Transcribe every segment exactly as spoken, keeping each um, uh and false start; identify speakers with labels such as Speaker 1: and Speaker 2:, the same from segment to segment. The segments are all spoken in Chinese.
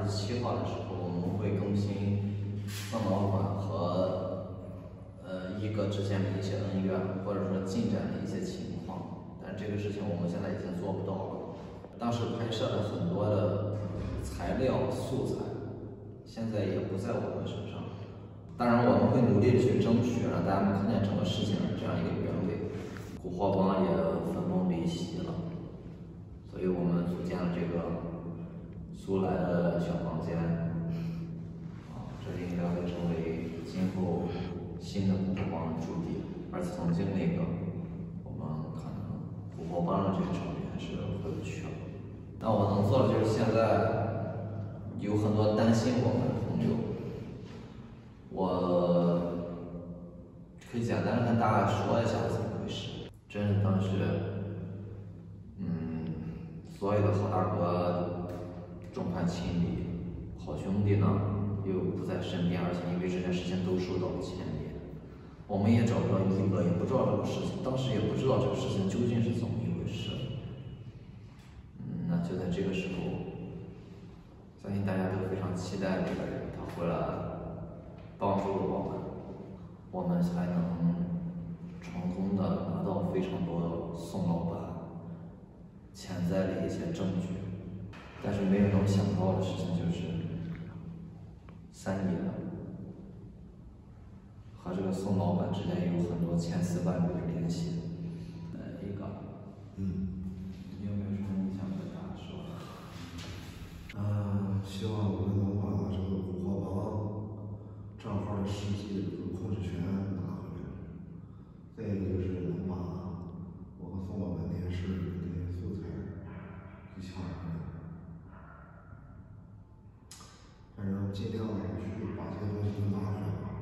Speaker 1: 十七号的时候，我们会更新宋老板和呃一哥之间的一些恩怨，或者说进展的一些情况。但这个事情我们现在已经做不到了。当时拍摄了很多的材料素材，现在也不在我们身上。当然，我们会努力的去争取，让大家能看见整个事情的这样一个原委。古惑帮也分崩离析了，所以我们组建了这个租来的小房间，啊，这应该会成为今后新的古惑帮的驻地。而曾经那个，我们可能古惑帮的这个成员是回不去了。那我能做的就是现在有很多担心我们的朋友，我可以简单的跟大家说一下怎么回事。真是当时，嗯，所有的好大哥众叛亲离，好兄弟呢又不在身边，而且因为这件事情都受到了牵连，我们也找不到一哥，也不知道这个事情，当时也不知道这个事情究竟是怎么一回事。嗯，那就在这个时候，相信大家都非常期待这个人他回来帮助了我们，我们才能成功的拿到非常多宋老板潜在的一些证据。但是没有能想到的事情就是，三爷和这个宋老板之间有很多千丝万缕的联系。呃，一个，
Speaker 2: 嗯，
Speaker 1: 你有没有什么你想跟大家说的？
Speaker 2: 嗯，希望我们能把这个古惑帮账号的实际这个控制权拿回来。再一个就是能把我和宋老板电视这些素材给抢回来。反正尽量去把这些东西都拿回来吧。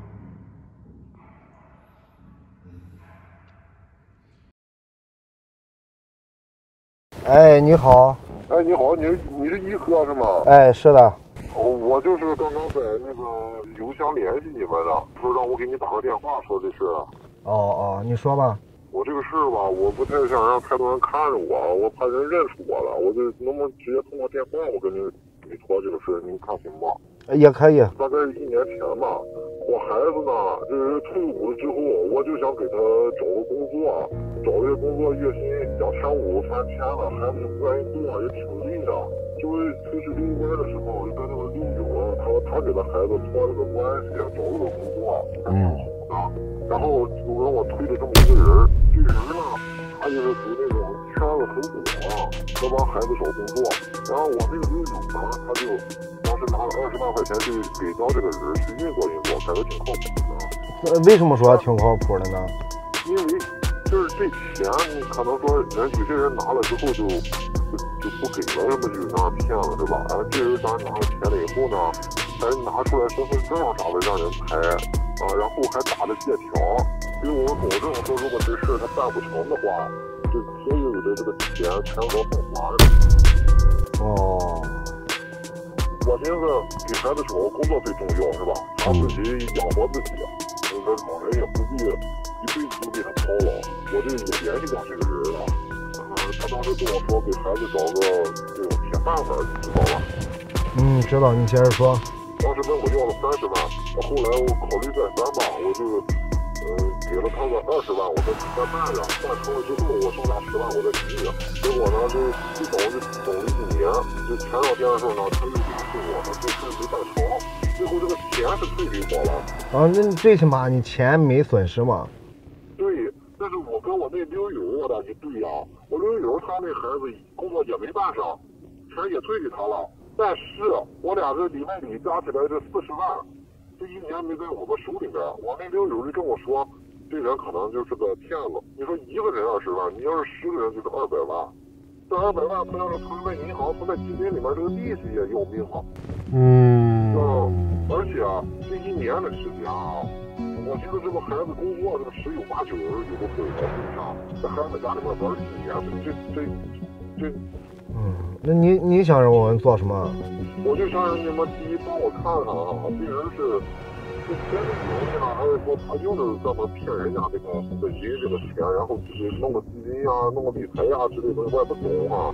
Speaker 2: 哎，你好。
Speaker 3: 哎，你好，你是你是一哥是吗？
Speaker 2: 哎，是的。
Speaker 3: 哦，我就是刚刚在那个邮箱联系你们的，说让我给你打个电话，说的是。
Speaker 2: 哦哦，你说吧。
Speaker 3: 我这个事吧，我不太想让太多人看着我，我怕人认出我了，我就能不能直接通过电话我跟你你说这个事，您看行吗？
Speaker 2: 也可以。
Speaker 3: 大概一年前吧，我孩子呢，就是退伍了之后，我就想给他找个工作，找这个工作月薪两千五、三千的，孩子也不愿意做，也挺累的。就是出去遛弯的时候，就跟那个遛友，他他给他孩子托了个关系，找了个工作，
Speaker 2: 嗯，
Speaker 3: 啊，然后就跟我推了这么一个人，这个人呢，他就是属于那种圈子很广，能帮孩子找工作。然后我那个遛友呢，他就当时拿了二十万块钱就给到这个人去运作运作，感觉挺靠谱的。
Speaker 2: 为什么说挺靠谱的呢？
Speaker 3: 因为就是这钱，你可能说人有些人拿了之后就。就就不给了，什么就那样骗了，是吧？然后这人咱拿了钱了以后呢，还拿出来身份证啥的让人拍啊，然后还打了借条，给我们保证说，如果这事他办不成的话，这所有的这个钱全额返还。
Speaker 2: 哦，
Speaker 3: 我寻思给孩子找个工作最重要，是吧？他自己养活自己，那个老人也不必一辈子都给他操劳。我这也联系到这个人了。他当时跟我说给孩子找个这种铁饭碗，你知道吧？
Speaker 2: 嗯，知道，你接着说。
Speaker 3: 当时问我要了三十万，后来我考虑再三吧，我就呃给了他个二十万，我说再办着，办成了之后我剩下十万我再给你。结果呢，这一等就等了一年，就前两天的时候呢，他又联系我了，这事没办成，最后这个钱是退给我了。
Speaker 2: 啊，那最起码你钱没损失嘛？
Speaker 3: 对。但是我跟我那溜友我的一对呀、啊，我溜友他那孩子工作也没办上，钱也退给他了，但是我俩这里外里加起来这四十万，这一年没在我们手里边。我那溜友就跟我说，这人可能就是个骗子。你说一个人二十万，你要是十个人就是二百万，这二百万他要是存在银行、存在基金里面，这个利息也要命啊。嗯。嗯，而且啊，这一年的时间啊。我觉得这个孩子工作，这个十有八九有个回报上，在孩子家里面玩几年，这这这，
Speaker 2: 嗯，那你你想让我们做什么？
Speaker 3: 我就想让你们第一帮我看看啊，这人是是真的有呢，还是说他就是专门骗人家这个自己这个钱，然后就是弄个基金呀、弄个理财呀之类的，我也不懂啊。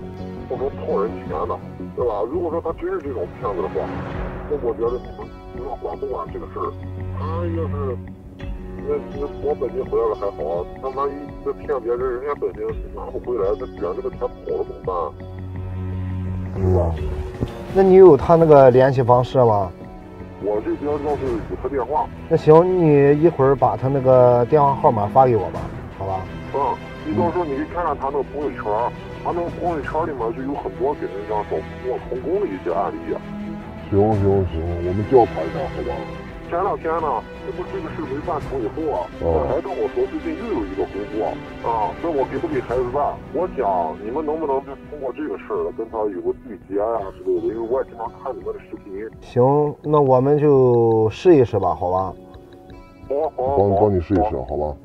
Speaker 3: 或者说套人钱的，对吧？如果说他真是这种骗子的话，那我觉得你们你要管不管这个事儿？他要是那那我本金回来了还好，他万一这骗别人，人家本金拿不回来，这卷这个钱跑了怎么办？是吧？
Speaker 2: 那你有他那个联系方式吗？
Speaker 3: 我这边倒是有他电话。
Speaker 2: 那行，你一会儿把他那个电话号码发给我吧，好吧？
Speaker 3: 嗯，你到时候你可以看看他那个朋友圈，他那个朋友圈里面就有很多给人家找工作成功的一些案例。行行行，我们调查一下，好吧？前两天呢，这不这个事没办成以后啊，他还跟我说最近又有一个工作啊，问我给不给孩子办。我讲你们能不能就通过这个事儿跟他有个对接啊之类的，因为我也经常看你们的视频。
Speaker 2: 行，那我们就试一试吧，好吧？
Speaker 3: 好好，帮帮你试一试，好吧？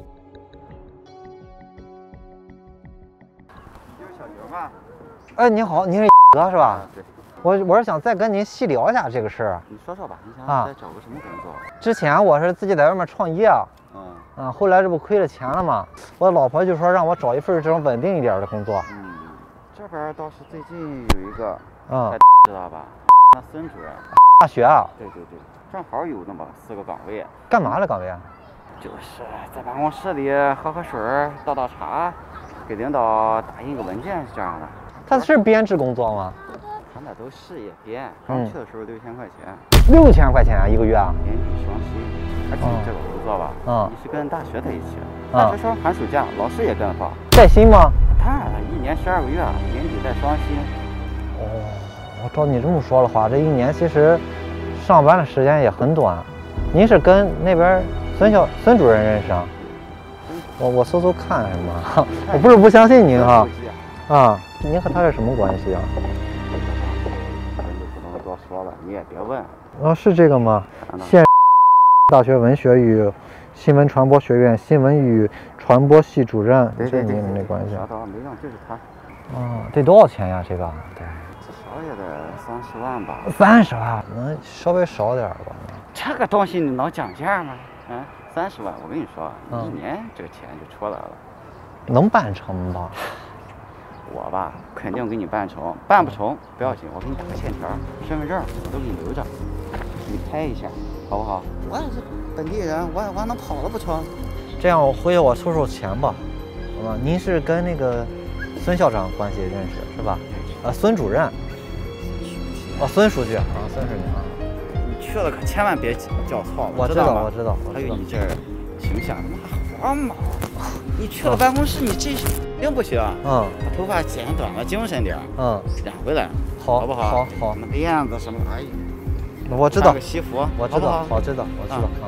Speaker 4: 就是小刘吧？
Speaker 5: 哎，你好，你是哥是吧？
Speaker 4: 对。
Speaker 5: 我我是想再跟您细聊一下这个事儿。
Speaker 4: 你说说吧，你想
Speaker 5: 啊
Speaker 4: 再找个什么工作？
Speaker 5: 之前我是自己在外面创业，
Speaker 4: 嗯
Speaker 5: 嗯，后来这不亏了钱了吗？我老婆就说让我找一份这种稳定一点的工作。
Speaker 4: 嗯，这边倒是最近有一个，
Speaker 5: 嗯，
Speaker 4: 知道吧？那孙主任。
Speaker 5: 大学啊？
Speaker 4: 对对对，正好有那么四个岗位。
Speaker 5: 干嘛的岗位啊？
Speaker 4: 就是在办公室里喝喝水、倒倒茶，给领导打印个文件是这样的。
Speaker 5: 他是编制工作吗？
Speaker 4: 他那都事业编，刚去的时候六千块钱。
Speaker 5: 六千块钱啊，一个月啊？
Speaker 4: 年底双薪，而且这个工作吧，
Speaker 5: 嗯，
Speaker 4: 你是跟大学在一起，大学生寒暑假，老师也跟着放。
Speaker 5: 带薪吗？
Speaker 4: 当然了，一年十二个月，年底带双薪。
Speaker 5: 哦，我照你这么说的话，这一年其实上班的时间也很短。您是跟那边孙校孙主任认识啊？我我搜搜看什么？我不是不相信您哈。啊，您和他是什么关系啊？
Speaker 4: 咱就不能多说了，你也别问。
Speaker 5: 哦，是这个吗？现大学文学与新闻传播学院新闻与传播系主任，
Speaker 4: 对对对，
Speaker 5: 这您的关系。
Speaker 4: 找到没用，就是他。
Speaker 5: 哦，得多少钱呀？这个？对，
Speaker 4: 至少也得三十万吧。
Speaker 5: 三十万，能稍微少点吧？
Speaker 4: 这个东西你能讲价吗？嗯，三十万，我跟你说，
Speaker 5: 嗯
Speaker 4: 一年这个钱就出来了。
Speaker 5: 能办成吧？
Speaker 4: 我吧，肯定给你办成，办不成不要紧，我给你打个欠条，身份证我都给你留着，你拍一下，好不好？我也是本地人，我我能跑了不成？
Speaker 5: 这样我回去我凑凑钱吧，好吧？您是跟那个孙校长关系认识是吧？啊，孙主任。哦，孙书记啊，孙书记啊。
Speaker 4: 你去了可千万别叫错了，
Speaker 5: 我知道，我知道，
Speaker 4: 还有你这形象他妈黄毛，你去了办公室，你这定不行。
Speaker 5: 嗯，
Speaker 4: 把头发剪短了，精神点。嗯，染回来，
Speaker 5: 好，
Speaker 4: 好不好？
Speaker 5: 好，好。
Speaker 4: 那个样子什么？哎呀，
Speaker 5: 我知道。
Speaker 4: 穿个西服，
Speaker 5: 我知道，好，知道，我知道啊。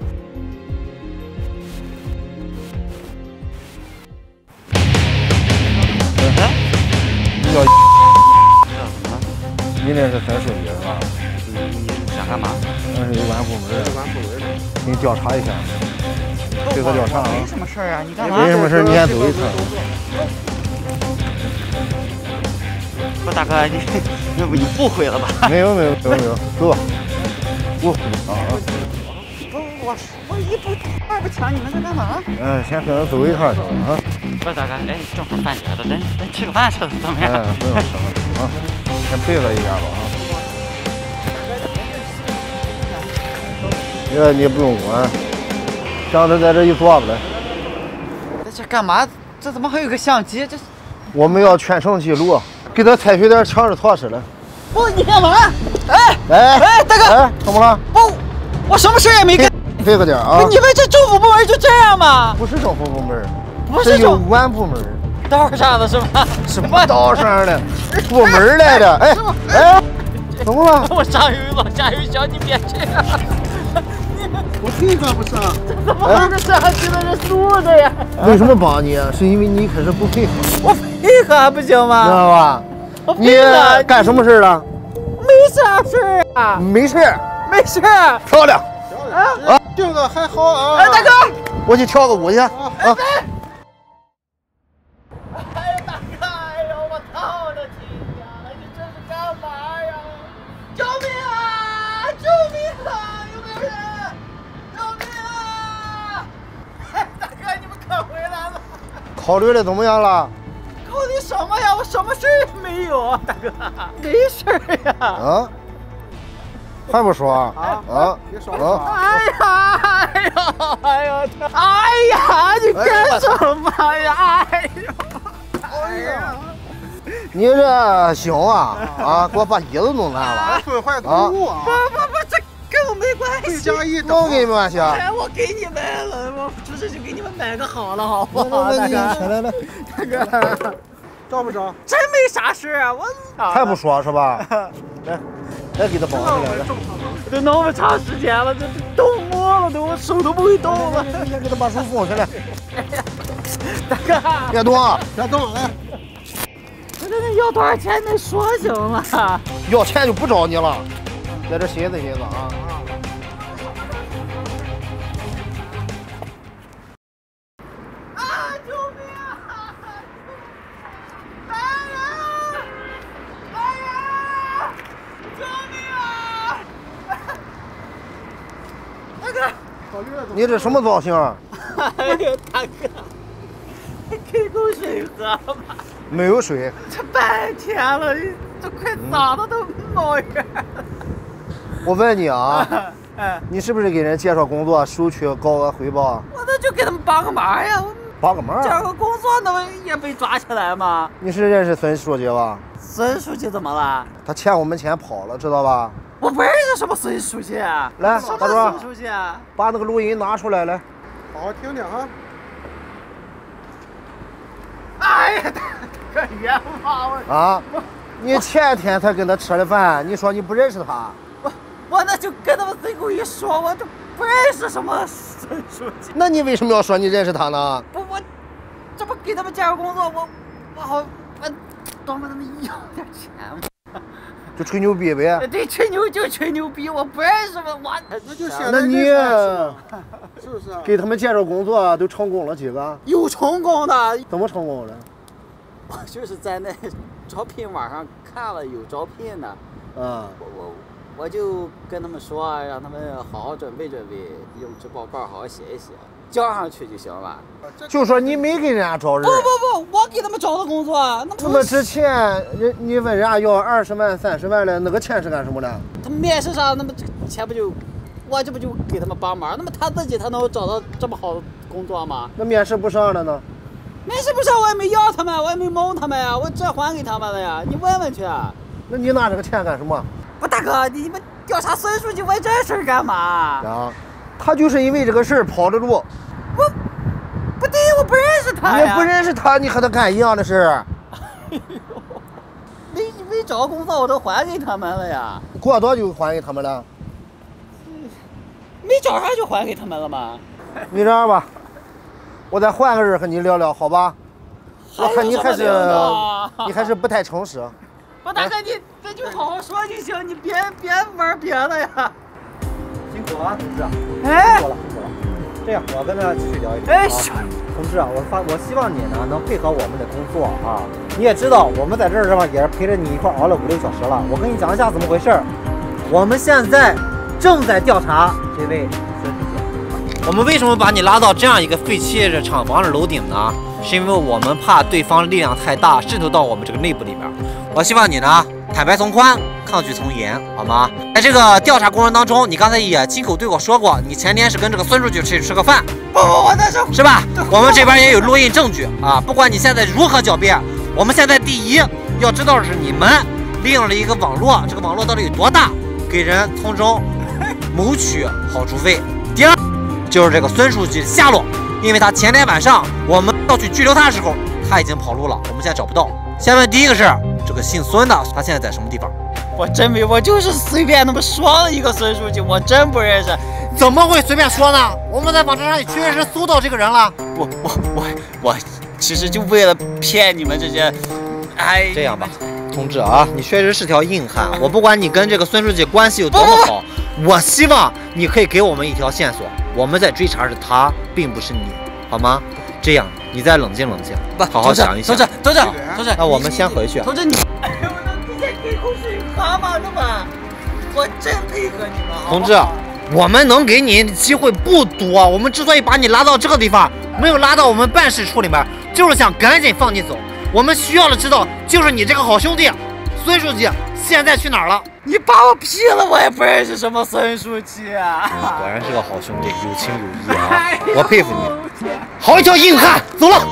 Speaker 4: 哎，
Speaker 5: 你叫
Speaker 4: 什么？
Speaker 5: 你那是孙书记是吧？
Speaker 4: 你你想干嘛？
Speaker 5: 那是有关部门的。
Speaker 4: 有关部门的。
Speaker 5: 给你调查一下。这个调查啊。
Speaker 4: 没什么事儿啊，你干嘛？
Speaker 5: 没什么事，你先走一趟。
Speaker 4: 不，大哥，你要不你误会了吧？
Speaker 5: 没有没有没有没有，走吧。不啊啊！
Speaker 4: 不，我我一步二步抢，你们在干嘛？
Speaker 5: 嗯，先跟他走一趟去啊。
Speaker 4: 不是大哥，哎，正好饭点了，咱咱吃个饭吃怎么样？
Speaker 5: 哎，不用吃了啊，先配合一下吧啊。这你不用管，让他在这一坐着来。
Speaker 4: 在这干嘛？这怎么还有个相机？这
Speaker 5: 我们要全程记录，给他采取点强制措施了。
Speaker 4: 不，你干嘛？哎
Speaker 5: 哎
Speaker 4: 哎，大哥，
Speaker 5: 哎，怎么了？
Speaker 4: 不，我什么事也没干。
Speaker 5: 配合点啊！
Speaker 4: 你们这政府部门就这样吗？
Speaker 5: 不是政府部门，
Speaker 4: 不是
Speaker 5: 有关部门。
Speaker 4: 道上的是吧？
Speaker 5: 什么道上的？部门来的。哎哎，怎么了？
Speaker 4: 我上有老下有小，你别这样。
Speaker 5: 我配合不上。
Speaker 4: 怎么还是上去的这素质呀？
Speaker 5: 为什么帮你啊？是因为你一开始不配合。
Speaker 4: 我配合还不行吗？
Speaker 5: 知道吧？你干什么事了？
Speaker 4: 没啥事啊。
Speaker 5: 没事。
Speaker 4: 没事。
Speaker 5: 漂亮。
Speaker 4: 啊
Speaker 5: 啊，这个还好啊。
Speaker 4: 哎，大哥，
Speaker 5: 我去跳个舞去。啊。
Speaker 4: 哎，大哥，哎呦，我操的天呀！你这是干嘛呀？救命啊！救命啊！有没有人？救命啊！哎，大哥，你们可回来了？
Speaker 5: 考虑的怎么样了？
Speaker 4: 考到底什么呀？我什么事儿也没有啊，大哥，没事儿呀。
Speaker 2: 啊？还不说啊？啊？
Speaker 6: 别说了。
Speaker 4: 哎呀，哎呀，哎呀，哎呀，你干什么呀？哎呀，哎呀，
Speaker 2: 你这行啊啊！给我把椅子弄烂了。
Speaker 6: 损坏公物啊！
Speaker 4: 不不不，这跟我没关系。
Speaker 6: 加一
Speaker 2: 跟我没关系啊。
Speaker 4: 哎，我给你买了，我出去就给你们买个好了，好不好？
Speaker 2: 来来
Speaker 4: 大
Speaker 2: 来来，
Speaker 4: 大哥，
Speaker 6: 招不招？
Speaker 4: 真没啥事啊，我
Speaker 2: 还不说是吧？来，来给他绑上来。来，
Speaker 4: 都那么长时间了，这动摸了都，我手都不会动了。
Speaker 2: 你先给他把手放下来。
Speaker 4: 大哥，
Speaker 2: 别动，
Speaker 6: 别动，来。
Speaker 4: 我这要多少钱？你说行了。
Speaker 2: 要钱就不找你了，在这寻思寻思啊。
Speaker 4: 啊！救命啊！来人！来人！救命啊！大哥，
Speaker 2: 你这什么造型？
Speaker 4: 哎呦，大哥，给口水喝吧。
Speaker 2: 没有水。
Speaker 4: 这半天了，这快脏的都冒烟了。
Speaker 2: 我问你啊，你是不是给人介绍工作，收取高额回报？
Speaker 4: 我那就给他们帮个忙呀，我
Speaker 2: 帮个忙。
Speaker 4: 找个工作，那不也被抓起来吗？
Speaker 2: 你是认识孙书记吧？
Speaker 4: 孙书记怎么了？
Speaker 2: 他欠我们钱跑了，知道吧？
Speaker 4: 我不认识什么孙书记。
Speaker 2: 来，
Speaker 4: 什么
Speaker 2: 大壮，
Speaker 4: 孙书记啊？
Speaker 2: 把那个录音拿出来，来。
Speaker 6: 好好听听啊。
Speaker 4: 哎呀，大哥冤枉我！
Speaker 2: 啊，你前天才跟他吃了饭，你说你不认识他？
Speaker 4: 我我那就跟他们随口一说，我就不认识什么孙书记。
Speaker 2: 那你为什么要说你认识他呢？
Speaker 4: 不，我这不给他们介绍工作，我我好我多问他们要点钱嘛。
Speaker 2: 就吹牛逼呗。
Speaker 4: 对，吹牛就吹牛逼，我不认识我我。
Speaker 6: 那就现
Speaker 2: 那你
Speaker 6: 是不是？
Speaker 2: 给他们介绍工作都成功了几个？
Speaker 4: 有成功的，
Speaker 2: 怎么成功的？
Speaker 4: 我就是在那招聘网上看了有招聘的，
Speaker 2: 啊，
Speaker 4: 我我我就跟他们说，让他们好好准备准备，用纸报告好好写一写，交上去就行了。
Speaker 2: 就说你没给人家招人。
Speaker 4: 不不不，我给他们找的工作，那
Speaker 2: 那么之前人你问人家要二十万、三十万的，那个钱是干什么的？
Speaker 4: 他面试上，那么这钱不就，我这不就给他们帮忙？那么他自己他能找到这么好的工作吗？
Speaker 2: 那面试不上的呢？
Speaker 4: 面试不上，我也没要他们，我也没蒙他们呀，我这还给他们了呀，你问问去。
Speaker 2: 那你拿这个钱干什么？
Speaker 4: 不，大哥，你们调查孙书记为这事儿干嘛？
Speaker 2: 啊，他就是因为这个事儿跑的路。
Speaker 4: 我不对，我不认识他呀。
Speaker 2: 你不认识他，你和他干一样的事儿。
Speaker 4: 哎呦，没没找工作，我都还给他们了呀。
Speaker 2: 过多久还给他们了？
Speaker 4: 没找上就还给他们了吗？
Speaker 2: 你这样吧，我再换个人和你聊聊，好吧？我看你还是你还是不太诚实。
Speaker 4: 不，大哥，你这就好好说就行，你别别玩别的呀。
Speaker 5: 辛苦了啊，同志。
Speaker 4: 哎，
Speaker 5: 辛苦了，辛苦了。这样，我跟他继续聊一聊。
Speaker 4: 哎，
Speaker 5: 同志啊，我发我希望你呢能配合我们的工作啊。你也知道，我们在这儿是吧，也是陪着你一块熬了五六小时了。我跟你讲一下怎么回事儿。我们现在正在调查这位孙书记。我们为什么把你拉到这样一个废弃的厂房的楼顶呢？是因为我们怕对方力量太大，渗透到我们这个内部里边。我希望你呢坦白从宽，抗拒从严，好吗？在这个调查过程当中，你刚才也亲口对我说过，你前天是跟这个孙书记去吃个饭。
Speaker 4: 不不，我那是
Speaker 5: 是吧？我们这边也有录音证据啊！不管你现在如何狡辩，我们现在第一要知道的是你们利用了一个网络，这个网络到底有多大，给人从中谋取好处费。第二就是这个孙书记的下落，因为他前天晚上我们要去拘留他的时候，他已经跑路了，我们现在找不到。下面第一个是这个姓孙的，他现在在什么地方？
Speaker 4: 我真没，我就是随便那么说了一个孙书记，我真不认识。
Speaker 5: 怎么会随便说呢？我们在网站上也确实搜到这个人了。
Speaker 4: 我我我我，其实就为了骗你们这些，哎，
Speaker 5: 这样吧，同志啊，你确实是条硬汉。我不管你跟这个孙书记关系有多么好，我希望你可以给我们一条线索。我们在追查是他，并不是你，好吗？这样，你再冷静冷静，好好想一想。
Speaker 4: 同志，同志，同志，
Speaker 5: 那我们先回去。
Speaker 4: 同志，你，哎呦，你先给口水喝嘛，那么，我真配合你们。
Speaker 5: 同志，我们能给你机会不多，我们之所以把你拉到这个地方，没有拉到我们办事处里面，就是想赶紧放你走。
Speaker 7: 我们需要的知道就是你这个好兄弟，孙书记现在去哪儿了？
Speaker 4: 你把我劈了，我也不认识什么孙书记啊！
Speaker 7: 果然是个好兄弟，有情有义啊！我佩服你，好一条硬汉！走了。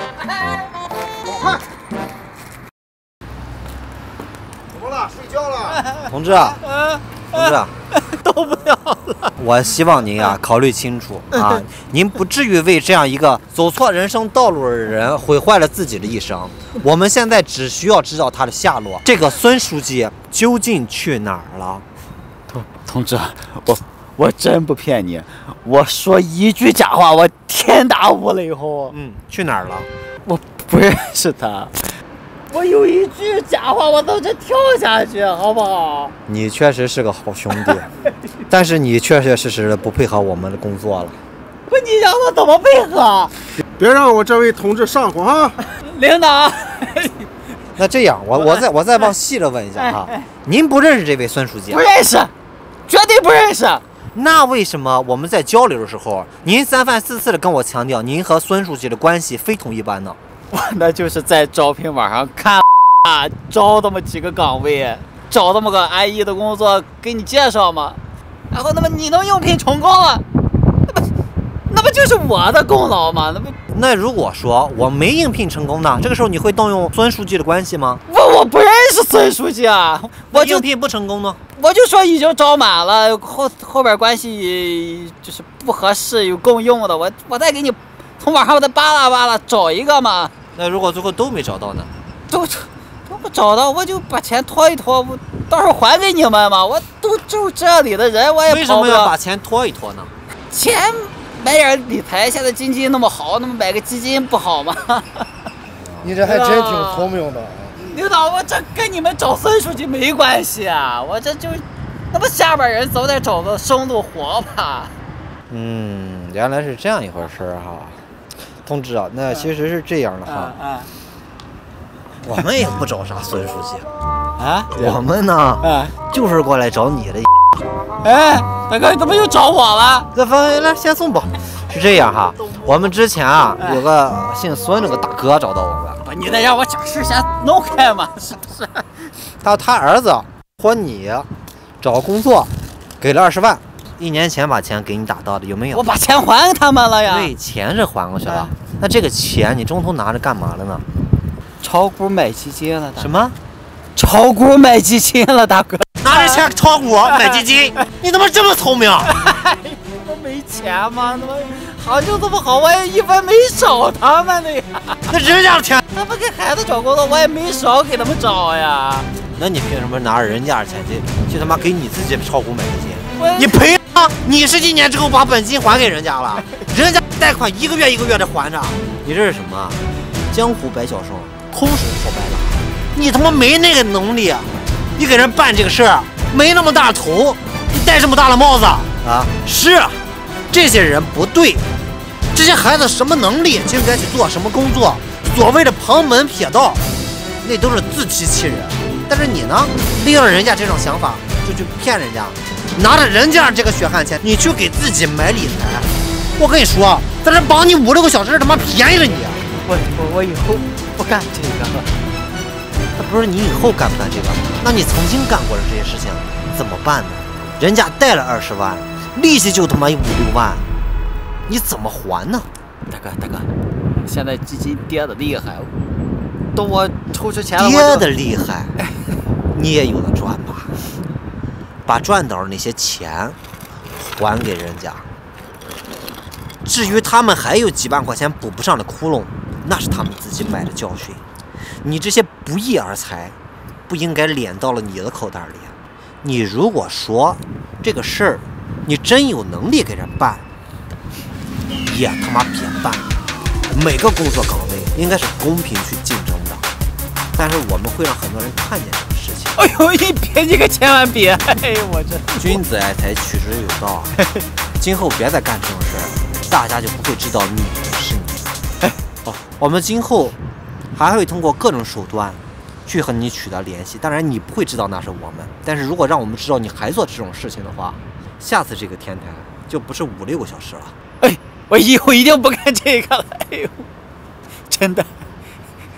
Speaker 6: 怎么了？睡觉了？
Speaker 5: 同志啊，同志啊，
Speaker 4: 都不要了。
Speaker 5: 我希望您啊考虑清楚啊，您不至于为这样一个走错人生道路的人毁坏了自己的一生。我们现在只需要知道他的下落，这个孙书记究竟去哪儿了？
Speaker 4: 同同志，我我真不骗你，我说一句假话，我天打五雷轰。
Speaker 5: 嗯，去哪儿了？
Speaker 4: 我不认识他。我有一句假话，我都得跳下去，好不好？
Speaker 5: 你确实是个好兄弟，但是你确确实实的不配合我们的工作了。
Speaker 4: 不，你让我怎么配合？
Speaker 6: 别让我这位同志上火哈！
Speaker 4: 领导，
Speaker 5: 那这样，我我再我再往细了问一下哈，您不认识这位孙书记？
Speaker 4: 不认识，绝对不认识。
Speaker 5: 那为什么我们在交流的时候，您三番四次的跟我强调您和孙书记的关系非同一般呢？
Speaker 4: 我那就是在招聘网上看啊，招那么几个岗位，找那么个安逸的工作给你介绍嘛，然后那么你能应聘成功了，那不那不就是我的功劳吗？那不
Speaker 5: 那如果说我没应聘成功呢，这个时候你会动用孙书记的关系吗？
Speaker 4: 我我不认识孙书记啊，我就
Speaker 5: 应聘不成功呢？
Speaker 4: 我就说已经招满了，后后边关系就是不合适，有共用的，我我再给你从网上我再扒拉扒拉找一个嘛。
Speaker 5: 那如果最后都没找到呢？
Speaker 4: 都都不找到，我就把钱拖一拖，我到时候还给你们嘛。我都住这里的人，我也
Speaker 5: 为什么要把钱拖一拖呢？
Speaker 4: 钱买点理财，现在经济那么好，那么买个基金不好吗？
Speaker 6: 你这还真挺聪明的。
Speaker 4: 领导，我这跟你们找孙书记没关系啊，我这就那不下边人总得找个生路活吧。
Speaker 5: 嗯，原来是这样一回事儿哈。同志啊，那其实是这样的哈，
Speaker 4: 嗯嗯、
Speaker 5: 我们也不找啥孙书记
Speaker 4: 啊，
Speaker 5: 我们呢，啊、就是过来找你的。
Speaker 4: 哎，大哥，你怎么又找我了？
Speaker 5: 这方来先送吧。是这样哈，我们之前啊有个姓孙那个大哥找到我们，
Speaker 4: 不，你得让我把事先弄开嘛，是不是？
Speaker 5: 他他儿子托你找工作，给了二十万。一年前把钱给你打到的，有没有？
Speaker 4: 我把钱还给他们了呀。
Speaker 5: 对，钱是还过去了。嗯、那这个钱你中途拿着干嘛了呢？
Speaker 4: 炒股买基金了。
Speaker 5: 什么？
Speaker 4: 炒股买基金了，大哥。
Speaker 5: 拿着钱炒股买基金？你怎么这么聪明？
Speaker 4: 我没钱吗？那么行情这么好，我也一分没少他们的呀。
Speaker 5: 那人家的钱，
Speaker 4: 他们给孩子找工作，我也没少给他们找呀。
Speaker 5: 那你凭什么拿着人家的钱去去他妈给你自己炒股买基金？
Speaker 4: 我
Speaker 5: 你赔！你十几年之后把本金还给人家了，人家贷款一个月一个月的还着，你这是什么？江湖百晓生，空手套白狼。你他妈没那个能力，你给人办这个事儿没那么大头，你戴这么大的帽子啊？是，这些人不对，这些孩子什么能力就应该去做什么工作，所谓的旁门撇道，那都是自欺欺人。但是你呢，利用人家这种想法就去骗人家。拿着人家这个血汗钱，你去给自己买理财，我跟你说，在这帮你五六个小时，他妈便宜了你。
Speaker 4: 我我我以后不干这个了。
Speaker 5: 那不是你以后干不干这个？那你曾经干过的这些事情怎么办呢？人家贷了二十万，利息就他妈五六万，你怎么还呢？
Speaker 4: 大哥大哥，现在基金跌的厉害，等我抽出钱了，
Speaker 5: 跌的厉害，你也有的赚吧？把赚到的那些钱还给人家，至于他们还有几万块钱补不上的窟窿，那是他们自己买的教训。你这些不义而财，不应该敛到了你的口袋里。你如果说这个事儿，你真有能力给人办，也他妈别办。每个工作岗位应该是公平去竞争的，但是我们会让很多人看见这个事情。
Speaker 4: 哎呦，你别，你可千万别！哎呦，我这
Speaker 5: 君子爱财，取之有道。今后别再干这种事儿，大家就不会知道你是你。哎，哦，我们今后还会通过各种手段去和你取得联系，当然你不会知道那是我们。但是如果让我们知道你还做这种事情的话，下次这个天台就不是五六个小时了。
Speaker 4: 哎，我以后一定不干这个了。哎呦，真的。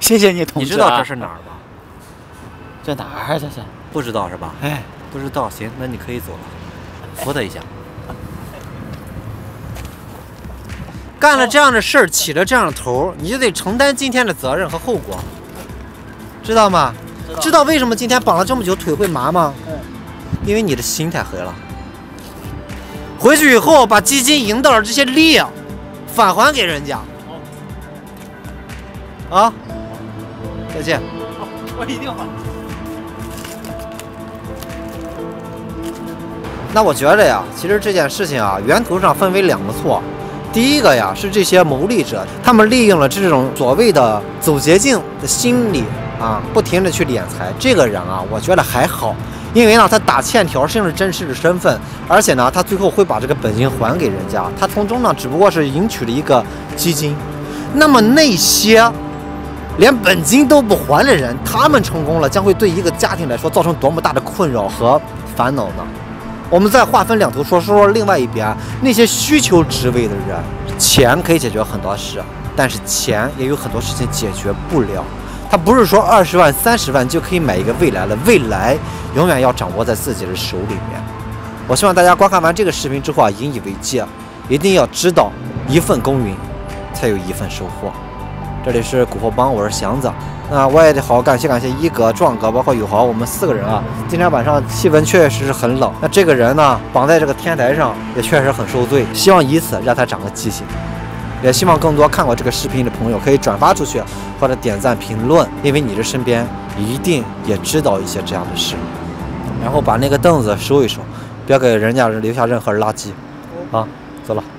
Speaker 7: 谢谢你，同志、啊。
Speaker 8: 你知道这是哪儿吧？
Speaker 7: 这哪儿？这是
Speaker 8: 不知道是吧？
Speaker 7: 哎，
Speaker 8: 不知道，行，那你可以走了，扶他一下。
Speaker 9: 干了这样的事儿，起了这样的头，你就得承担今天的责任和后果，知道吗？知道, 知道为什么今天绑了这么久腿会麻吗？嗯，因为你的心太黑了。回去以后把基金赢到的这些利益返还给人家。啊，再见。
Speaker 7: 我一定还。
Speaker 9: 那我觉得呀，其实这件事情啊，源头上分为两个错。第一个呀，是这些牟利者，他们利用了这种所谓的走捷径的心理啊，不停的去敛财。这个人啊，我觉得还好，因为呢，他打欠条是用真实的身份，而且呢，他最后会把这个本金还给人家，他从中呢，只不过是赢取了一个基金。那么那些连本金都不还的人，他们成功了，将会对一个家庭来说造成多么大的困扰和烦恼呢？我们再划分两头说，说说另外一边那些需求职位的人，钱可以解决很多事，但是钱也有很多事情解决不了。他不是说二十万、三十万就可以买一个未来了，未来永远要掌握在自己的手里面。我希望大家观看完这个视频之后啊，引以为戒，一定要知道一份耕耘才有一份收获。这里是古惑帮，我是祥子。那我也得好好感谢感谢一哥、壮哥，包括友豪，我们四个人啊。今天晚上气温确实是很冷，那这个人呢，绑在这个天台上也确实很受罪，希望以此让他长个记性。也希望更多看过这个视频的朋友可以转发出去，或者点赞评论，因为你这身边一定也知道一些这样的事。然后把那个凳子收一收，别给人家留下任何垃圾。啊，走了。